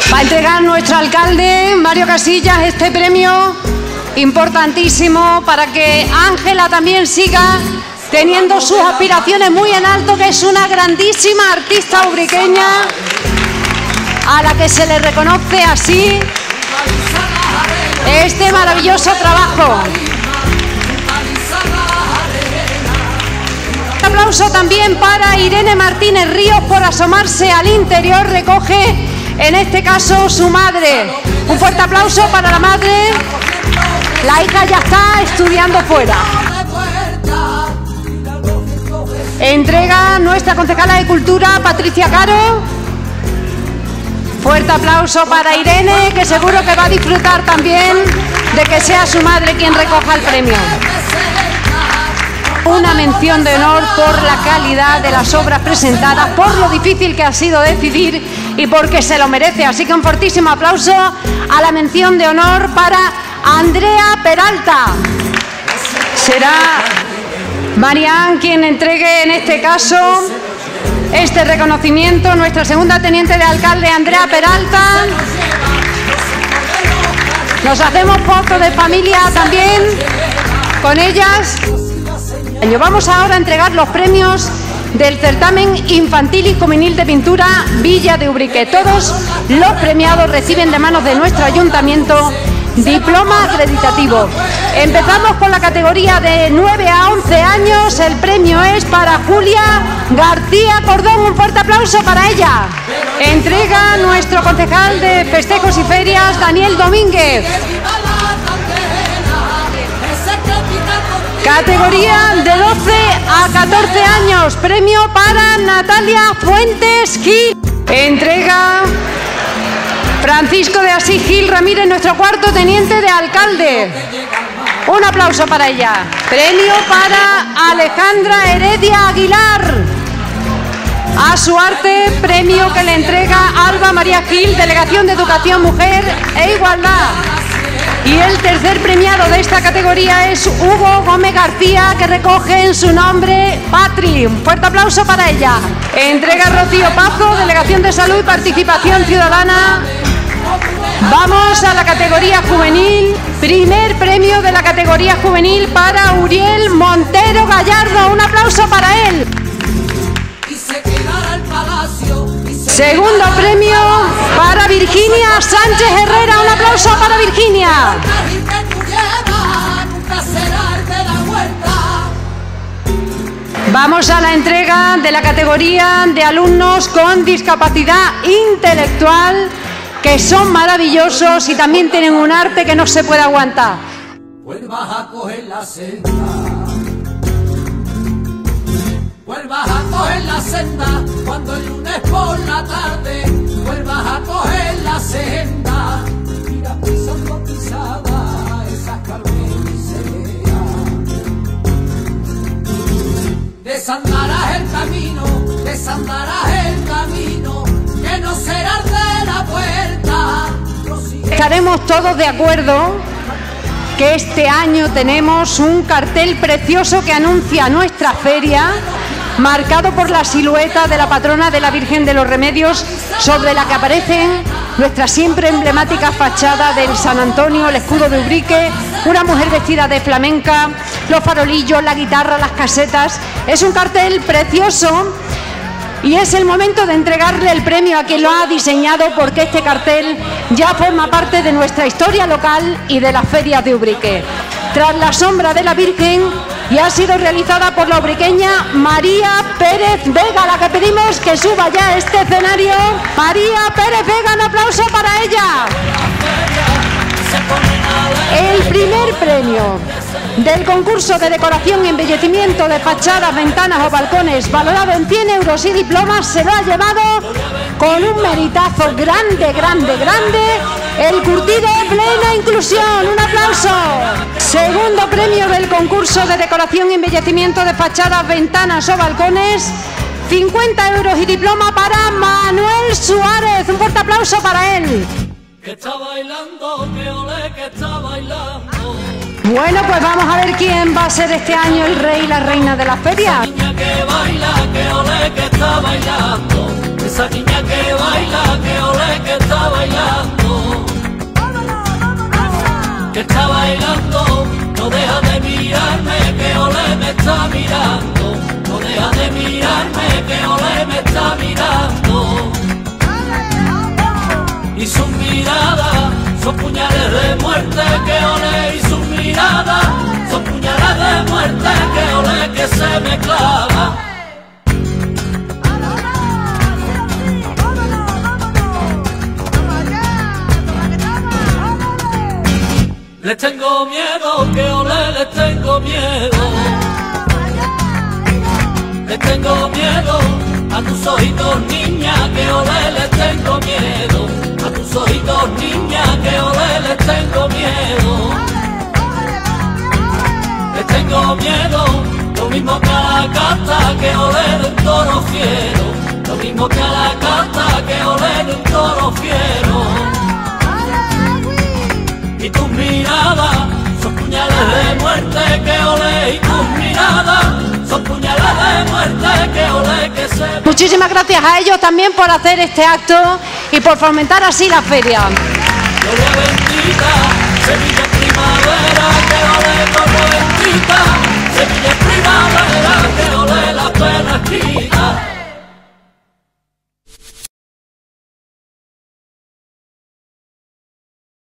Va a entregar nuestro alcalde, Mario Casillas, este premio importantísimo para que Ángela también siga teniendo sus aspiraciones muy en alto, que es una grandísima artista ubriqueña a la que se le reconoce así este maravilloso trabajo. Un aplauso también para Irene Martínez Ríos por asomarse al interior, recoge en este caso su madre. Un fuerte aplauso para la madre. La hija ya está estudiando fuera. Entrega nuestra concejala de Cultura, Patricia Caro. Fuerte aplauso para Irene, que seguro que va a disfrutar también de que sea su madre quien recoja el premio. Una mención de honor por la calidad de las obras presentadas, por lo difícil que ha sido decidir y porque se lo merece. Así que un fortísimo aplauso a la mención de honor para Andrea Peralta. Será Marián quien entregue en este caso este reconocimiento. Nuestra segunda teniente de alcalde, Andrea Peralta. Nos hacemos fotos de familia también con ellas. Vamos ahora a entregar los premios del certamen infantil y juvenil de pintura Villa de Ubrique. Todos los premiados reciben de manos de nuestro ayuntamiento diploma acreditativo. Empezamos con la categoría de 9 a 11 años. El premio es para Julia García Cordón. Un fuerte aplauso para ella. Entrega nuestro concejal de festejos y ferias, Daniel Domínguez. Categoría de 12 a 14 años. Premio para Natalia Fuentes Gil. Entrega Francisco de Asís Gil Ramírez, nuestro cuarto teniente de alcalde. Un aplauso para ella. Premio para Alejandra Heredia Aguilar. A su arte, premio que le entrega Alba María Gil, Delegación de Educación, Mujer e Igualdad. Y el tercer premiado de esta categoría es Hugo Gómez García, que recoge en su nombre Patri. Un fuerte aplauso para ella. Entrega Rocío Pazo, Delegación de Salud y Participación Ciudadana. Vamos a la categoría juvenil. Primer premio de la categoría juvenil para Uriel Montero Gallardo. Un aplauso para él. Segundo premio para Virginia Sánchez Herrera. Un aplauso para Virginia. Vamos a la entrega de la categoría de alumnos con discapacidad intelectual, que son maravillosos y también tienen un arte que no se puede aguantar. Vuelvas a coger la senda. Vuelvas a coger la senda cuando el lunes por la tarde. Vuelvas a coger la senda. Mira pisando pisada esas carmeliceas. Desandarás el camino, desandarás el camino, que no será de la puerta. Estaremos todos de acuerdo que este año tenemos un cartel precioso que anuncia nuestra feria, marcado por la silueta de la patrona de la Virgen de los Remedios, sobre la que aparecen nuestra siempre emblemática fachada del San Antonio, el escudo de Ubrique, una mujer vestida de flamenca, los farolillos, la guitarra, las casetas. Es un cartel precioso y es el momento de entregarle el premio a quien lo ha diseñado, porque este cartel ya forma parte de nuestra historia local y de las ferias de Ubrique. Tras la sombra de la Virgen, y ha sido realizada por la ubriqueña María Pérez Vega, a la que pedimos que suba ya a este escenario. María Pérez Vega, un aplauso para ella. El primer premio del concurso de decoración y embellecimiento de fachadas, ventanas o balcones, valorado en 100 euros y diplomas, se lo ha llevado con un meritazo grande, grande, grande, el curtido Plena Inclusión. Un aplauso. Segundo premio del concurso de decoración y embellecimiento de fachadas, ventanas o balcones, 50 euros y diploma para Manuel Suárez. Un fuerte aplauso para él. Que está bailando, que ole, que está bailando. Bueno, pues vamos a ver quién va a ser este año el rey y la reina de la feria. Esa niña que baila, que ole, que está bailando. Esa niña que baila, que ole, que está bailando. muerte, que ole, y sus miradas son puñales de muerte, que ole, que se me clava. Les tengo miedo, que ole, les tengo miedo. Les tengo miedo a tus ojitos, niña, que ole, les tengo miedo. A tus ojitos, niña, que ole, les tengo miedo. Les tengo miedo, lo mismo que a la casta, que ole de un toro fiero. Lo mismo que a la casta, que ole de un toro fiero. Y tus miradas son puñales de muerte, que ole, y tus miradas son puñales de muerte, que ole, que se... Muchísimas gracias a ellos también por hacer este acto y por fomentar así la feria. Gloria bendita, Sevilla primavera, que ole, gloria bendita, Sevilla primavera, que ole.